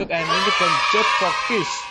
các em đến với kênh Just for Kids.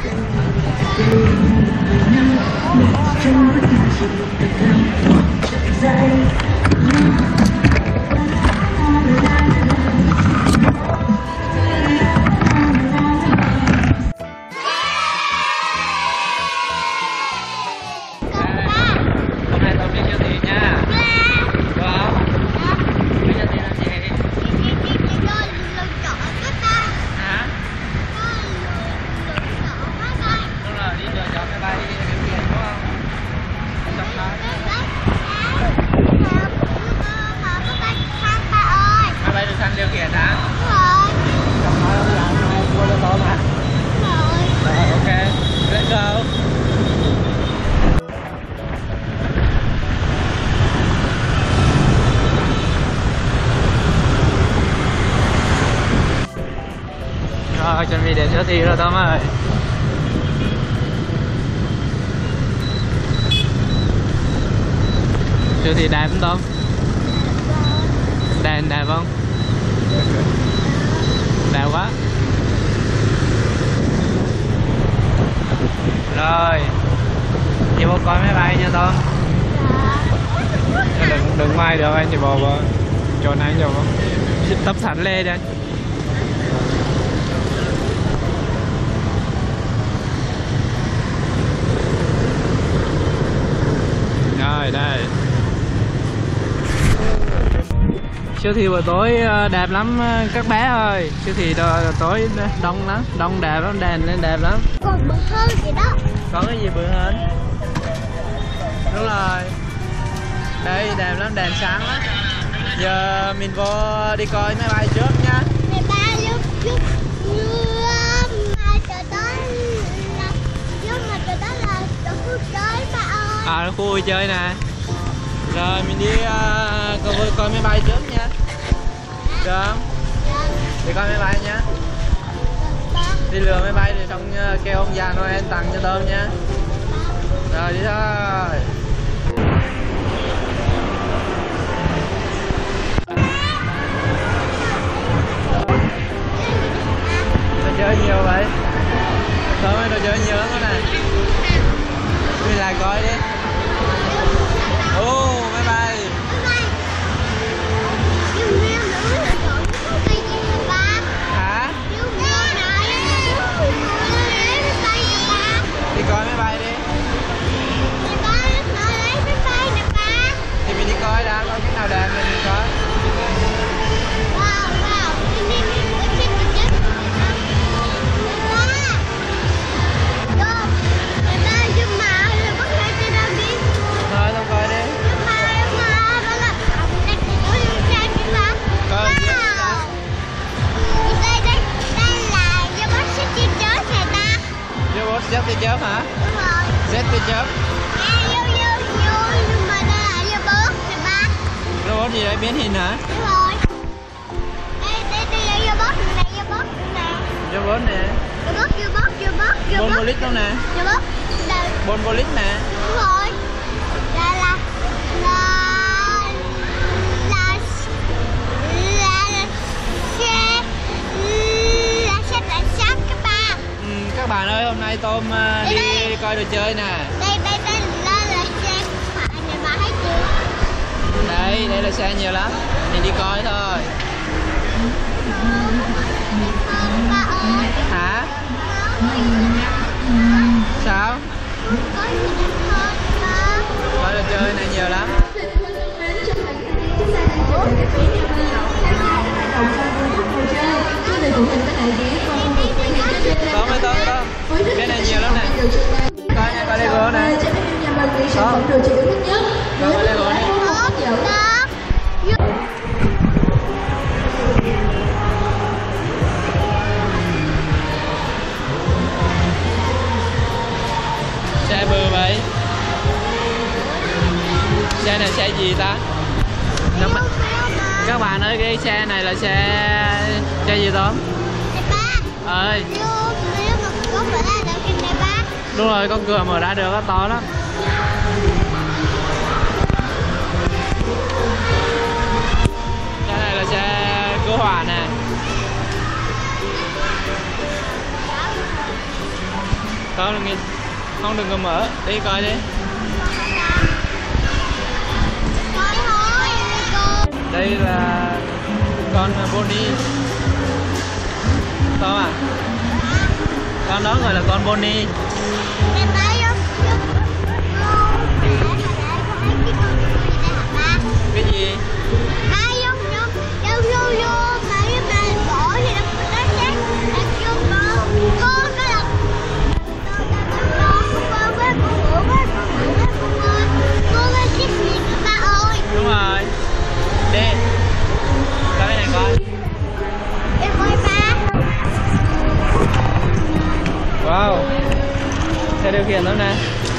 Điều khiển hả? Không nói là hai cô cho tôi mà. Rồi, ok, let's go. Rồi, chuẩn bị đến siêu thị rồi Tâm ơi. Siêu thị đẹp không Tâm? Đèn đẹp không? Đẹp quá. Rồi chị vô coi máy bay nha Tom. Đừng mai được anh chị bò vào chỗ này cho không tấp sẵn lên đi anh. Rồi đây siêu thị buổi tối đẹp lắm các bé ơi. Siêu thị tối đông lắm, đông đẹp lắm, đèn lên đẹp lắm. Còn bự hơn vậy đó. Có cái gì bự hơn? Đúng rồi. Đây đẹp lắm, đèn sáng lắm. Giờ mình vô đi coi máy bay trước nha. Máy bay lúc mà trời tới là khu chơi mà ơi. À khu vui chơi nè. Rồi mình đi coi máy bay trước nha. Được không? Đi coi máy bay nha. Đi lừa máy bay thì xong kêu ông già Noel tặng cho tôm nha. Rồi đi thôi. Đồ chơi nhiều vậy. Tôm ơi, đồ chơi nhiều lắm đó nè. Mình lại coi đi. Ô, máy bay. Hả? Đi coi máy bay đi. Thì mình đi coi đã, coi cái nào đẹp mình đi coi. Thôi tao coi đi. Robot Set the chớp hả? Đúng rồi. Set the chớp. Nhưng mà đây là robot nè ba. Robot gì đấy biến hình hả? Đúng rồi. Đây là robot nè, robot nè. Robot nè. Robot. Bonvolit đâu nè. Robot. Bonvolit nè. Đúng rồi. Là xe cảnh sát các bạn. Các bạn ơi, hôm nay Tôm đi coi đồ chơi nè. Đây là xe phải này bà thấy chưa? Đây là xe nhiều lắm. Mình đi coi thôi. Ba ơi. Hả? Sao? Có gì đẹp hơn ba? Coi đồ chơi này nhiều lắm. Tôm ơi Tôm. Cái này nhiều lắm nè. Coi này, coi Lego nè. Tôm. Coi Lego này. Xe bự vậy. Xe này xe gì ta? Các bạn ơi, cái xe này là xe gì Tôm? Ơi. Đúng rồi, con cửa mở ra được, nó to lắm. Cái này là xe cứu hỏa nè. Không đừng có mở, đi coi đi. Đây là con Bonnie. Tom à? Con đó gọi là con Bonnie. Cái gì? Đúng rồi. Đi. Coi cái này coi. Wow. Xe điều khiển lắm nè.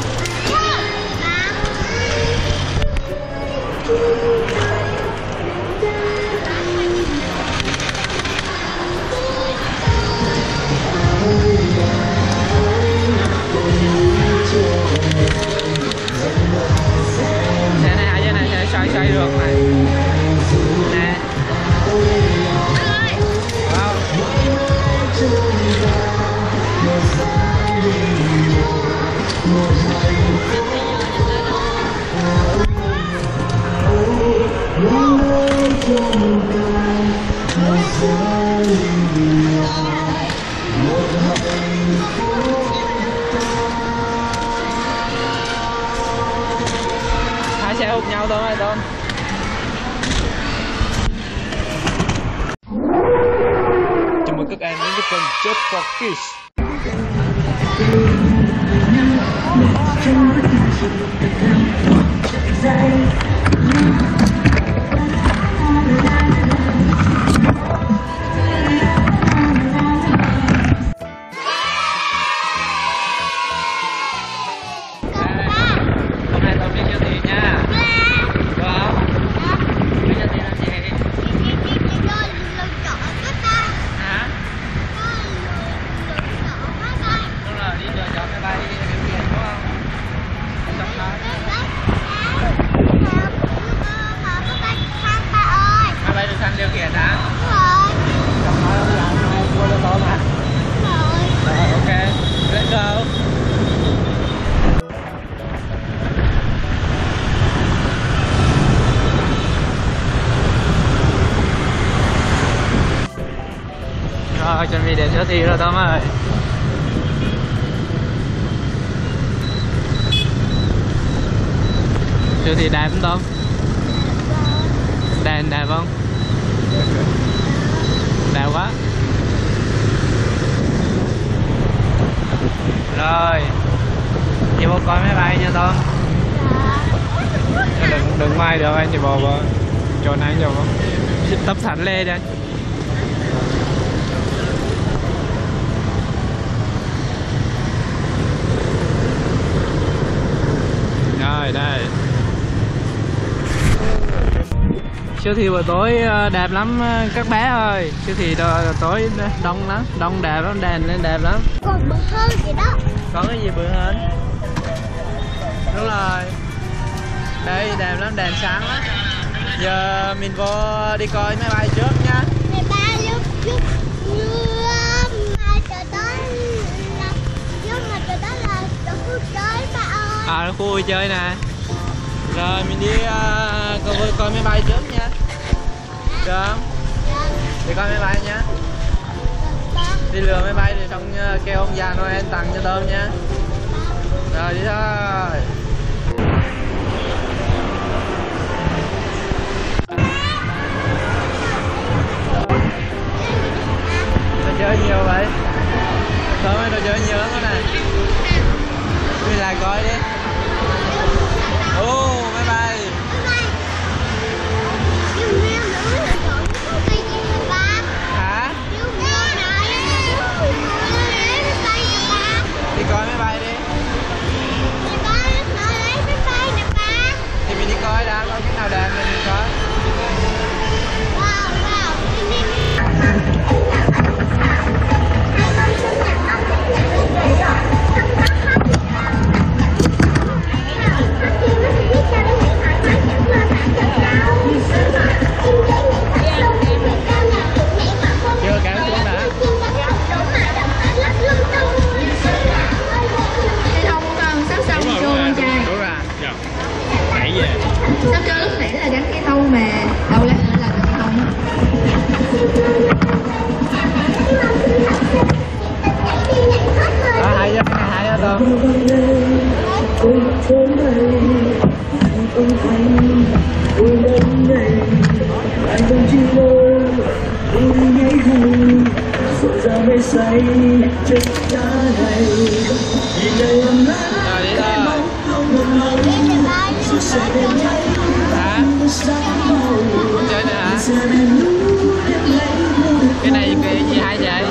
Xe này hay này, xe xoay được này. Nè. Wow. Hai xe hút nhau thôi Tôn. Chào mừng các em đến với kênh Just for Kids. Điều khiển hả? Không nói đâu làm hai cua cho tôi mà. Rồi ok, let's go. Rồi chuẩn bị đến siêu thị rồi Tom ơi. Siêu thị đẹp không Tom? Đèn đẹp không? Đẹp quá. Rồi chị vô coi máy bay nha Tom. Đừng mai được anh chị bò vào chỗ này cho không tấp sẵn lên đây. Rồi đây. Siêu thị buổi tối đẹp lắm các bé ơi. Siêu thị tối đông lắm, đông đẹp lắm, đèn lên đẹp lắm. Còn bự hơn vậy đó. Có cái gì bự hơn? Đúng rồi. Đây đẹp lắm, đèn sáng lắm. Giờ mình vô đi coi máy bay trước nha. Máy bay lúc mà trời tới là khu chơi mà ơi. À khu vui chơi nè. Rồi mình đi coi máy bay trước nha. Được không? Đi coi máy bay nha. Đi lừa máy bay thì xong kêu ông già Noel tặng cho tôm nha. Rồi đi thôi. Đồ chơi nhiều vậy. Tôm ơi, đồ chơi nhiều lắm đó nè. Mình lại coi đi. Ô, máy bay. Hả? Đi coi máy bay đi. đâu. Rồi đi thôi. Hả? Không chơi nữa hả? Cái này cái gì hay vậy?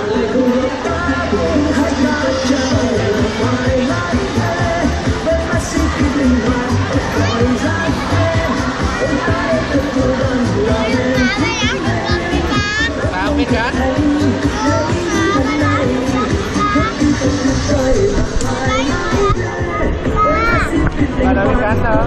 Bà không biết cách. Bà đâu biết cách đâu.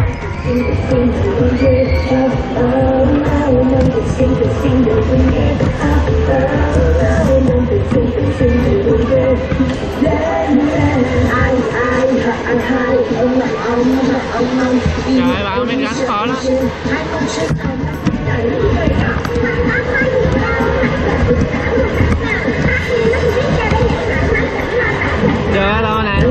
Trời, bà không biết gắn khó lắm. Chưa đâu nè.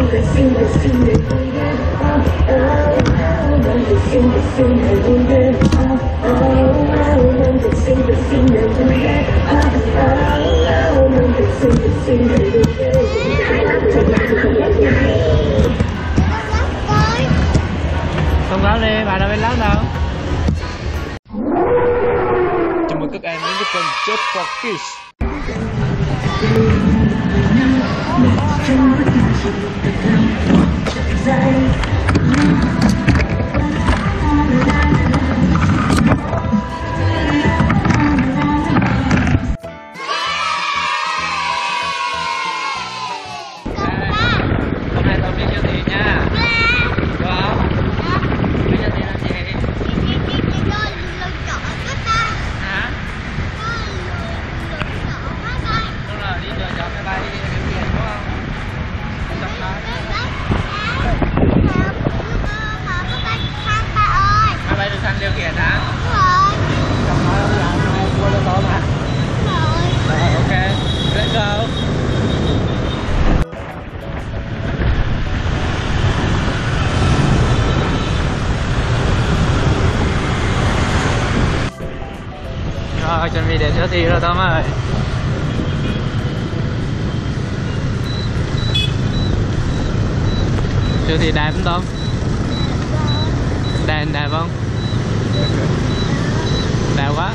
Không có đi, bà đâu biết lắm đâu. Chào mừng các em đến với kênh Just for Kids. Hôm nay tôi đi siêu thị nha. Được không? Đi siêu thị làm gì? Hả? Đúng rồi, đi lựa chọn máy bay đi điều khiển đúng không? Xong đó. Máy bay được xanh điều khiển hả? Xong đó là mua cho tôi mà. Rồi, ok, let's go. Rồi, chuẩn bị đến siêu thị rồi Tom ơi. Siêu thị đẹp không Tom? Đèn đẹp không? Đẹp quá.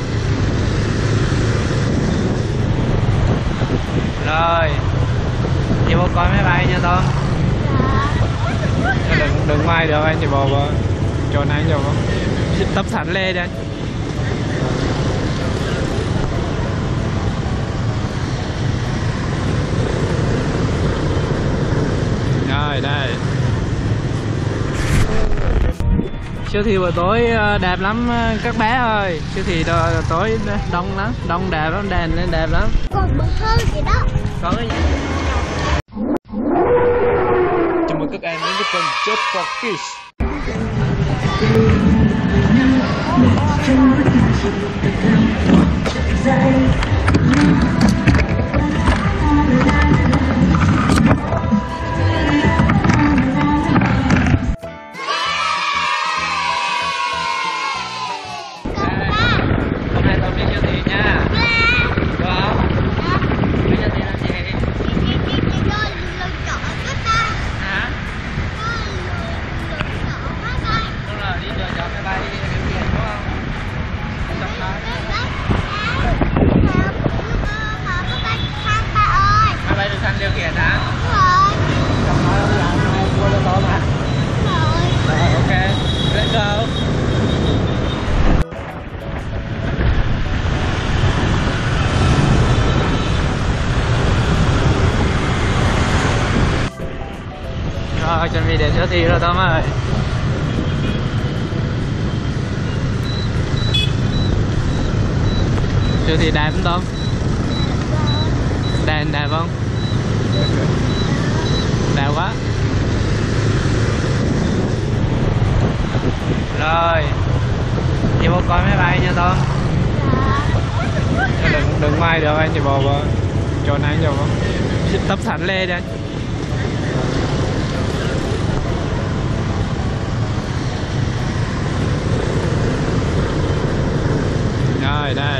Rồi, chị vô coi máy bay nha Tom. Đừng mai được anh chị bò vào chỗ này cho không? Tấp sẵn lên đây. Rồi đây. Siêu thị buổi tối đẹp lắm các bé ơi. Siêu thị tối đông lắm, đông đẹp lắm, đèn lên đẹp lắm. Còn bự hơn vậy đó. Có cái gì? Chào mừng các em đến với kênh Just for Kids. Hôm nay tôi đi siêu thị nha. Được không? Đi siêu thị làm gì? Hả? Đúng rồi, đi lựa chọn máy bay đi điều khiển đúng không? Xong đó. Máy bay được xanh điều khiển hả? Xong đó là mua cho tôi mà. Rồi, ok, let's go. Rồi, chuẩn bị đến siêu thị rồi Tom ơi. Siêu thị đẹp không Tom? Đèn đẹp không? Đẹp quá. Rồi, chị vô coi máy bay nha Tom. Đừng mai được anh chị bò vào chỗ này cho không? Tấp sẵn lên đây. Rồi đây.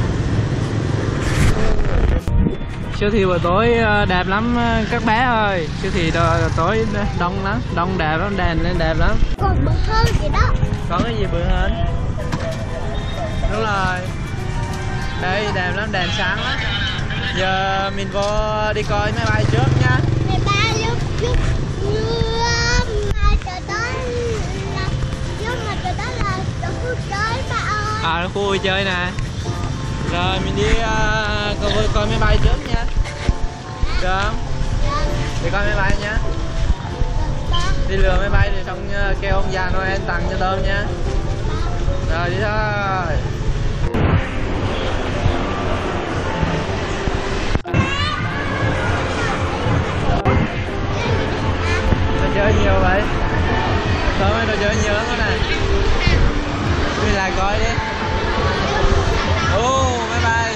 Siêu thị buổi tối đẹp lắm các bé ơi. Siêu thị tối đông lắm, đông đẹp lắm, đèn lên đẹp lắm. Còn bự hơn vậy đó. Có cái gì bự hơn? Đúng rồi. Đây đẹp lắm, đèn sáng lắm. Giờ mình vô đi coi máy bay trước nha. Máy bay lúc mà trời tới là lúc mà trời tới là khu chơi mà ơi. À, khu vui chơi nè. Rồi mình đi coi máy bay trước nha. Được không? Đi coi máy bay nha. Đi lừa máy bay thì xong kêu ông già Noel tặng cho tôm nha. Rồi đi thôi. Đồ chơi nhiều vậy. Tôm ơi, đồ chơi nhiều lắm đó nè. Mình lại coi đi. Ô, máy bay.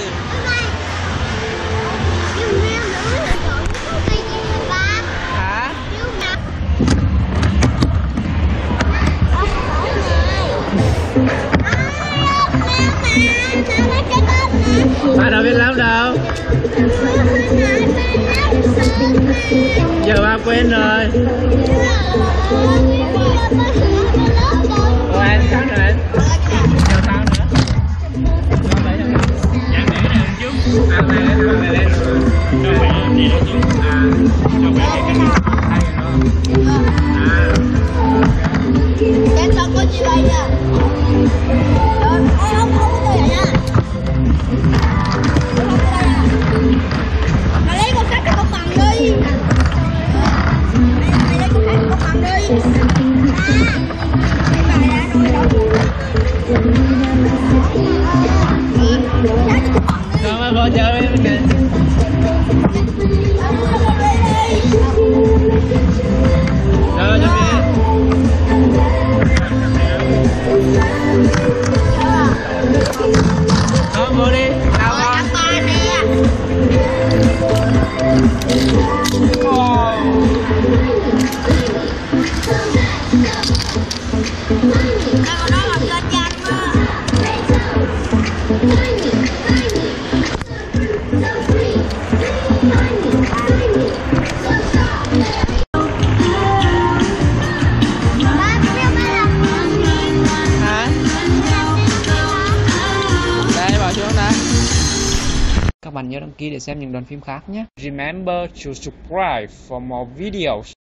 Hả? Ba đâu biết lắm đâu. Giờ ba quên rồi. Ủa anh sao nữa anh? Giờ sao nữa? Con để cho con. Dạ để này lên trước. Ăn này lên, ăn này lên rồi. Cho mẹ đi lên trước. À, cho mẹ đi cái này. Đây rồi. À. Em sao có gì đây nha? Không có gì nha. Mà lấy con khách con bằng đi. Mày lấy con khách con bằng đi. Không ơi, vô chơi với mình kìa. Rồi, cho mình. Thôi, vô đi. Nào con. Các bạn nhớ đăng ký để xem những đoạn phim khác nhé. Remember to subscribe for more videos.